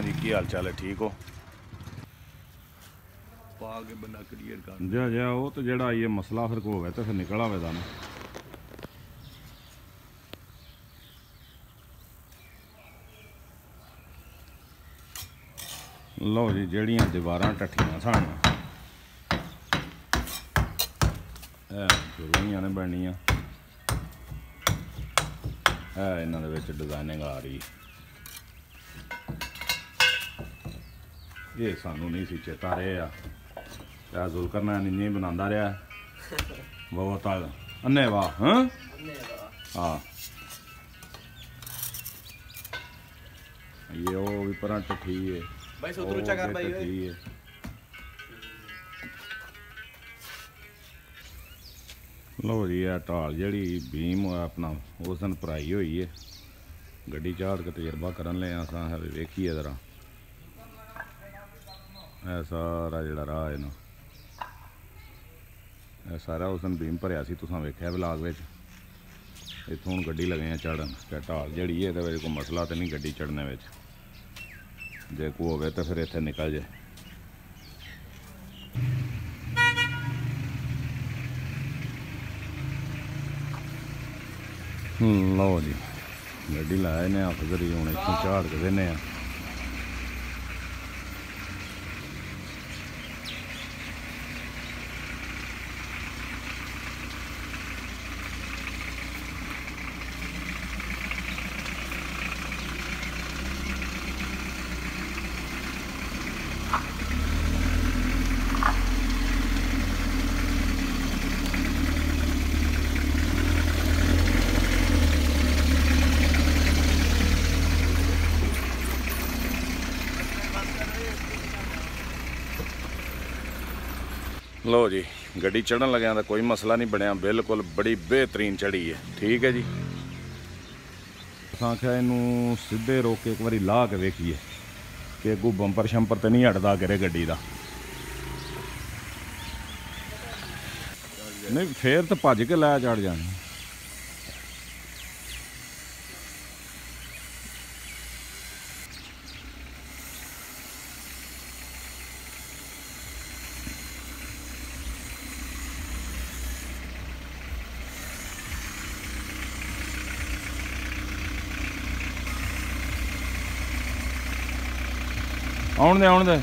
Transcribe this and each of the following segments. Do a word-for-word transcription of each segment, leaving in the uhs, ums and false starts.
हाँ जी, की हाल चाल है? ठीक हो? पा के बंदा क्लियर कर जा जा वो तो जड़ा ये मसला फिर को होगा तो फिर निकल आवे दा ना। लो जी, जड़ियाँ दीवारां टट्ठियां सन शुरू ने बननियां है, इन्हां दे विच डिजाइनिंग आ रही। ये सानू नहीं सी चेता रहा, जुलकरनैन इन्नी बनांदा रहा बहुत अन्ने वाह। हाँ हाँ, ये वो भी पर टट्ठी है भाई, सुधर ऊंचा कर भाई। टट्ठी है। लो जी, यह ढाल जी बीम अपना उस दिन भराई हुई है, गड्डी चाड़ के तजर्बा करन ले अस वेखिए जरा। यह सारा जड़ा राह है ना, यह सारा उस दिन बीम भरिया सी, तुसां वेख्या ब्लाग विच। इत्थों हुण गड्डी लगे चढ़न, क्या ढाल जड़ी है कोई मसला तो नहीं गड्डी चढ़ने विच, जे कोई होवे तो फिर इत्थे निकल जाए। लो जी, गड्डी लाए ने अफजरी हूँ इतों झाड़ के देने। लो जी, गड्डी चढ़न लग्या तो कोई मसला नहीं बनया, बिल्कुल बड़ी बेहतरीन चढ़ी है। ठीक है जी, आख्या इनू सीधे रोक के एक बार ला के वेखिए कि अगू बंपर शंपर तो नहीं हटता करे गड्डी का। नहीं फिर तो भज के लै चढ़ जाना। आउण दे आउण दे।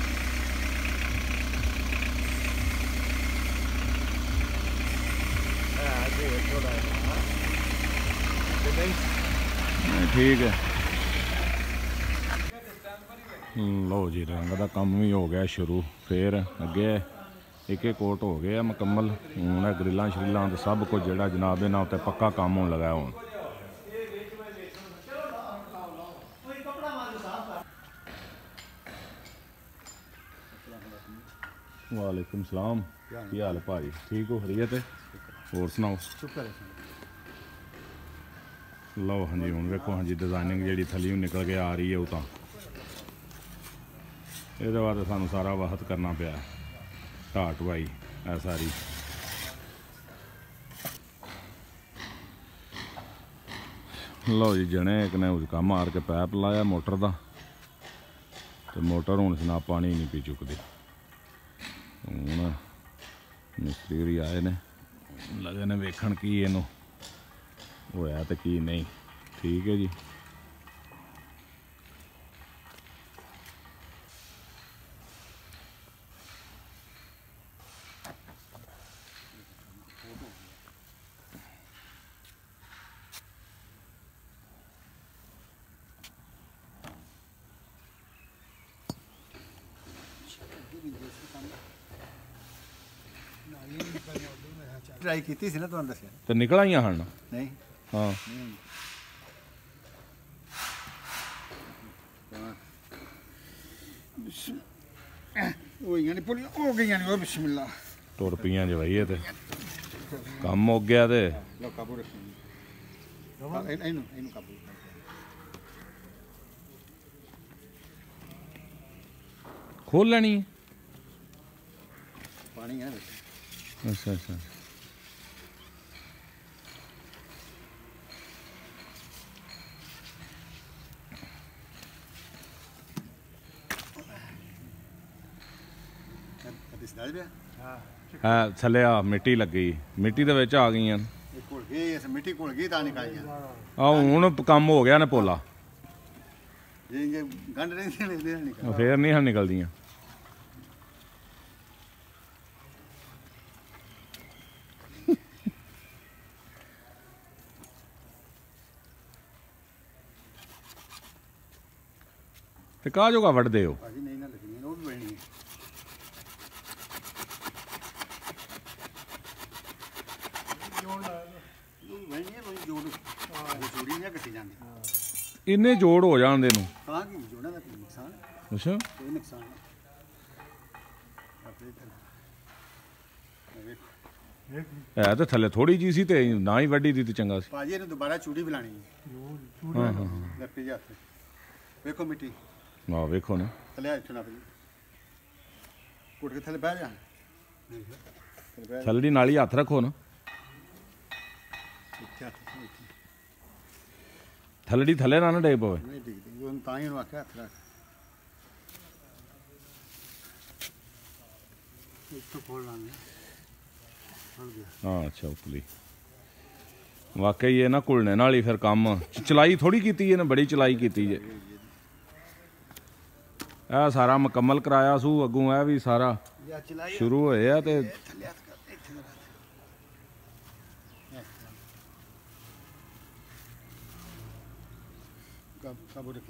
ठीक है। लो जी, रंग का काम भी हो गया शुरू, फिर अगे एक एक कोट हो गया मुकम्मल। हूँ ग्रिल्लां श्रिल्लां तो सब कुछ जड़ा जनाब इन्हां उत्ते पक्का काम होने लगा हूँ। वालेकुम सलाम, की हाल भाजी? ठीक हो? खरीयत है? होर सुनाओ। लो हाँ जी, हूँ वेखो हाँ जी, डिजाइनिंग जी थल्लियों निकल के आ रही है। वो तो ये बाद सानू सारा वहत करना पाया, ढा ढुआई है सारी। लो जी, जने एक ने उसका मार के पैप लाया मोटर का, तो मोटर हूँ सना पानी नहीं पी चुकती। हूँ मिस्त्री भी आए ने, लगे ने वेखण की इनू होया तो की नहीं। ठीक है जी। ट्राई की थी ना, तुहानू दस्सिया तो निकल आईयां हन? नहीं। हाँ हो गई नहीं। बिस्मिल्लाह टुर पियां जो भाई, तो कम हो गया। तो खोल लेनी है। पानी है। अच्छा अच्छा, ਗੱਲ ਪਿਆ ਹਾਂ ਹੈ ਥੱਲੇ ਆ ਮਿੱਟੀ ਲੱਗੀ ਮਿੱਟੀ ਦੇ ਵਿੱਚ ਆ ਗਈਆਂ ਇਹ ਘੁਲ ਗਈ ਇਸ ਮਿੱਟੀ ਘੁਲ ਗਈ ਤਾਂ ਨਿਕਾਲੀਆਂ ਆ ਹੁਣ ਕੰਮ ਹੋ ਗਿਆ ਨੇ ਪੋਲਾ ਜੇ ਜੇ ਗੰਢ ਰਹਿੰਦੇ ਨੇ ਦੇ ਨਿਕਲ ਫੇਰ ਨਹੀਂ ਹਾਂ ਨਿਕਲਦੀਆਂ ਤੇ ਕਾਹ ਜੋਗਾ ਵੱਢਦੇ ਹੋ ਭਾਜੀ ਨਹੀਂ ਨਾ ਲੱਗਣੀ ਉਹ ਵੀ ਬਣੀ ਹੈ ਜੋੜ ਲਾ ਉਹ ਬਣੀ ਹੈ ਬਣੀ ਜੋੜ ਹਾਂ ਜੋੜੀ ਨਹੀਂ ਕੱਟੀ ਜਾਂਦੀ ਇੰਨੇ ਜੋੜ ਹੋ ਜਾਣ ਦੇ ਨੂੰ ਤਾਂ ਕੀ ਜੋੜਾਂ ਦਾ ਕੋਈ ਨੁਕਸਾਨ ਅੱਛਾ ਕੋਈ ਨੁਕਸਾਨ ਨਹੀਂ ਆਪੇ ਵੇਖ ਹੈ ਤੇ ਥੱਲੇ ਥੋੜੀ ਜੀ ਸੀ ਤੇ ਨਾ ਹੀ ਵੱਢੀ ਦੀ ਤੇ ਚੰਗਾ ਸੀ ਭਾਜੀ ਇਹਨੂੰ ਦੁਬਾਰਾ ਚੂੜੀ ਬੁਲਾਣੀ ਹੈ ਚੂੜੀ ਹਾਂ ਹਾਂ ਲੱਪੇ ਜਾ ਹੱਥ ਵੇਖੋ ਮਿੱਟੀ ਆ ਵੇਖੋ ਨਾ ਥੱਲੇ ਆ ਇੱਥੋਂ ਨਾ ਭਾਜੀ ਕੁੱਟ ਕੇ ਥੱਲੇ ਬਹਿ ਜਾ ਥੱਲੇ ਬਹਿ ਜਾ ਥੱਲੇ ਦੀ ਨਾਲੀ ਹੱਥ ਰੱਖੋ ਨਾ ਇੱਥੇ ਹੱਥ ਇੱਥੇ। ਥੱਲੇ ਦੀ ਥੱਲੇ ਨਾ ਨਾ ਡੇ ਪਵੇ ਨਹੀਂ ਡਿੱਗਦੀ ਉਹਨੂੰ ਤਾਂ ਹੀ ਉਹਨੂੰ ਆਖਿਆ ਹੱਥ ਰੱਖ ਇੱਥੋਂ ਖੋਲ ਲਾਂਗੇ ਖੋਲ ਗਿਆ ਹਾਂ ਅੱਛਾ ਉਪਲੀ ਵਾਕਈ ਇਹ ਨਾ ਘੁਲਣੇ ਨਾਲ ਹੀ ਫਿਰ ਕੰਮ ਚਲਾਈ ਥੋੜੀ ਕੀਤੀ ਇਹਨੇ ਬੜੀ ਚਲਾਈ ਕੀਤੀ ਜੇ ਇਹ ਸਾਰਾ ਮੁਕੰਮਲ ਕਰਾਇਆ ਸੂ ਅੱਗੋਂ ਇਹ ਵੀ ਸਾਰਾ ਜਾਂ ਚਲਾਈ ਸ਼ੁਰੂ ਹੋਏ ਆ ਤੇ ਥੱਲੇ ਹੱਥ ਕਰ ਇੱਥੇ ਦਾ ਕਬ ਕਾਬੂ ਰੱਖੀ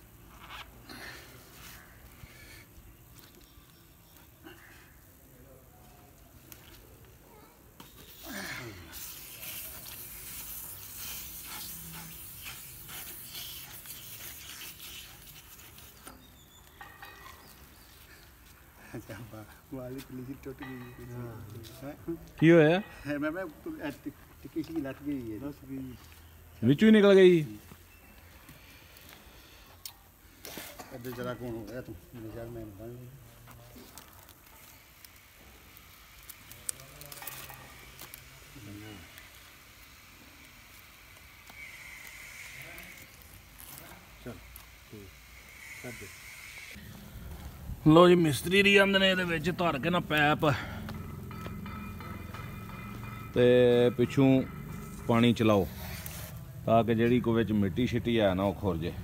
अच्छा वाली पुलिस टूट गई ਕੀ ਹੋਇਆ है मैं मैं टिक्की सी लट गई है बस गई ਵਿੱਚੋਂ ਹੀ ਨਿਕਲ ਗਈ अबे जरा कौन हो गया तू मेरे यार मैं बन चल कर दे ਲੋ ਜੀ ਮਿਸਤਰੀ ਦੀ ਆਂਦੇ ਨੇ ਇਹਦੇ ਵਿੱਚ ਧਰ ਕੇ ਨਾ ਪੈਪ ਤੇ ਪਿੱਛੋਂ ਪਾਣੀ ਚਲਾਓ ਤਾਂ ਕਿ ਜਿਹੜੀ ਕੋਈ ਵਿੱਚ ਮਿੱਟੀ ਛਿੱਟੀ ਆ ਨਾ ਉਹ ਖੁਰ ਜੇ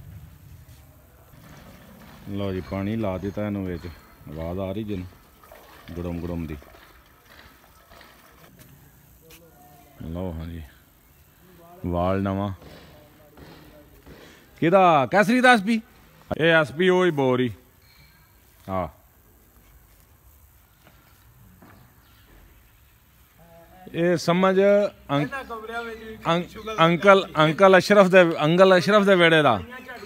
ਲੋ ਜੀ ਪਾਣੀ ਲਾ ਦਿੱਤਾ ਇਹਨੂੰ ਵਿੱਚ ਆਵਾਜ਼ ਆ ਰਹੀ ਜਨ ਗੜਮ ਗੜਮ ਦੀ ਲਓ ਹਾਂਜੀ ਵਾਲ ਨਵਾਂ ਕਿਹਦਾ ਕੈਸਰੀ ਦਾ ਐਸਪੀ ਇਹ ਐਸਪੀ ਉਹ ਹੀ ਬੋਰੀ ਹਾਂ ਇਹ ਸਮਝ ਅੰਕਲ ਅੰਕਲ ਅਸ਼ਰਫ ਦੇ ਅੰਕਲ ਅਸ਼ਰਫ ਦੇ ਵੇੜੇ ਦਾ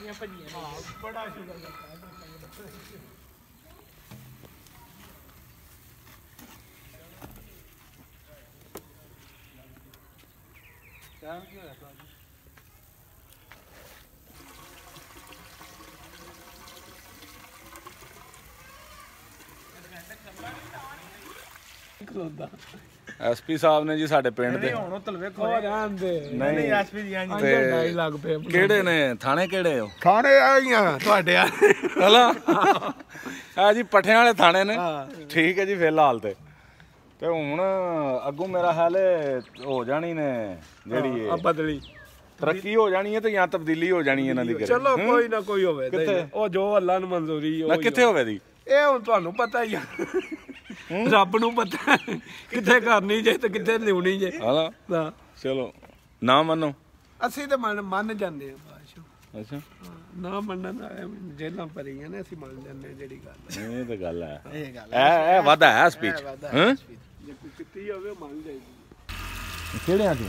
ਐਸਪੀ ਸਾਹਿਬ ਨੇ ਜੀ ਸਾਡੇ ਪਿੰਡ ਦੇ ਹੁਣ ਤਲ ਵੇਖੋ ਜਾਂਦੇ ਨਹੀਂ ਐਸਪੀ ਜੀ ਆਂ ਤੇ ਲੱਗ ਪਏ ਕਿਹੜੇ ਨੇ ਥਾਣੇ ਕਿਹੜੇ ਹੋ ਥਾਣੇ ਆ ਗਈਆਂ ਤੁਹਾਡੇ ਆ ਹਲਾ ਆ ਜੀ ਪੱਠਿਆਂ ਵਾਲੇ ਥਾਣੇ ਨੇ ਠੀਕ ਹੈ ਜੀ ਫਿਲਹਾਲ ਤੇ ਤੇ ਹੁਣ ਅੱਗੋਂ ਮੇਰਾ ਹਾਲ ਹੋ ਜਾਣੀ ਨੇ ਜਿਹੜੀ ਇਹ ਬਦਲੀ ਤਰੱਕੀ ਹੋ ਜਾਣੀ ਹੈ ਤੇ ਜਾਂ ਤਬਦੀਲੀ ਹੋ ਜਾਣੀ ਇਹਨਾਂ ਦੀ ਚਲੋ ਕੋਈ ਨਾ ਕੋਈ ਹੋਵੇ ਉਹ ਜੋ ਅੱਲਾ ਨੂੰ ਮਨਜ਼ੂਰੀ ਨਾ ਕਿੱਥੇ ਹੋਵੇ ਦੀ ਇਹ ਹੁਣ ਤੁਹਾਨੂੰ ਪਤਾ ਹੀ ਆ ਰੱਬ ਨੂੰ ਪਤਾ ਕਿੱਥੇ ਕਰਨੀ ਜੇ ਤੇ ਕਿੱਥੇ ਲਿਉਣੀ ਜੇ ਹਾਂ ਚਲੋ ਨਾ ਮੰਨੋ ਅਸੀਂ ਤੇ ਮੰਨ ਮੰਨ ਜਾਂਦੇ ਆ ਬਾਸ਼ੋ ਅੱਛਾ ਨਾ ਮੰਨਣ ਜੇਲਾਂ ਭਰੀਆਂ ਨੇ ਅਸੀਂ ਮੰਨ ਜਾਂਦੇ ਜਿਹੜੀ ਗੱਲ ਇਹ ਤਾਂ ਗੱਲ ਹੈ ਇਹ ਗੱਲ ਇਹ ਇਹ ਵਾਦਾ ਹੈ ਸਪੀਚ ਹਾਂ ਜੇ ਕੋਈ ਕੀਤੀ ਹੋਵੇ ਮੰਨ ਜਾਏਗੀ ਕਿਹੜੇ ਆ ਤੂੰ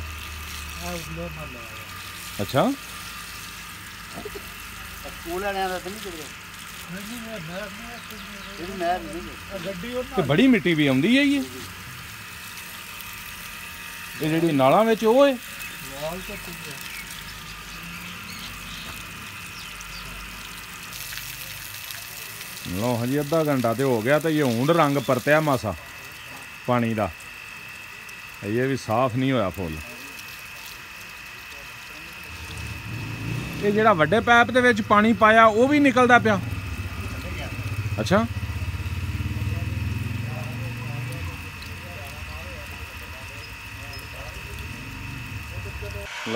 ਅੱਛਾ ਸਕੂਲ ਵਾਲਿਆਂ ਦਾ ਤਾਂ ਨਹੀਂ ਕਿਹੜਾ ਇਹ ਨਹਿਰ ਨਹੀਂ ਗੱਡੀ ਤੇ ਬੜੀ ਮਿੱਟੀ ਵੀ ਆਉਂਦੀ ਹੈ ਇਹ ਇਹ ਜਿਹੜੀ ਨਾਲਾਂ ਵਿੱਚ ਉਹ ਹੈ ਲੋ ਹਜੀ ਅੱਧਾ ਘੰਟਾ ਤੇ ਹੋ ਗਿਆ ਤੇ ਇਹ ਹੁਣ ਰੰਗ ਪਰਤਿਆ ਮਾਸਾ ਪਾਣੀ ਦਾ ਇਹ ਵੀ ਸਾਫ਼ ਨਹੀਂ ਹੋਇਆ ਫੁੱਲ ਇਹ ਜਿਹੜਾ ਵੱਡੇ ਪੈਪ ਦੇ ਵਿੱਚ ਪਾਣੀ ਪਾਇਆ ਉਹ ਵੀ ਨਿਕਲਦਾ ਪਿਆ ਅੱਛਾ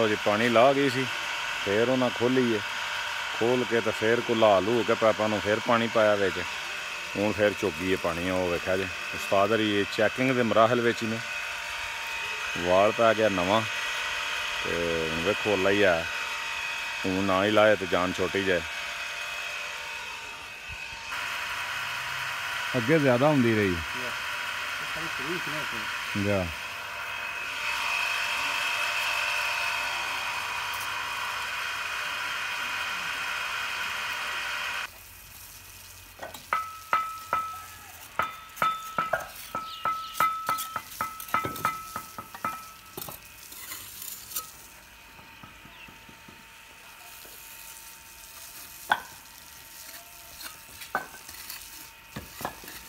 लो जी पानी ला गई सी, फिर उन्हें खोली है, खोल के तो फिर को ला लू के पैपा नूं फिर पानी पाया विच, हुण फिर चुकी है पानी। वो वेख्या जी उस्ताद हरी ये चैकिंग के मराहल विच ही ने, वाल पै गया नवां ते हुण वेखो ला ही है, हुण ना ही लाए तो जान छोटी जाए। अगे ज़्यादा होंदी रही जा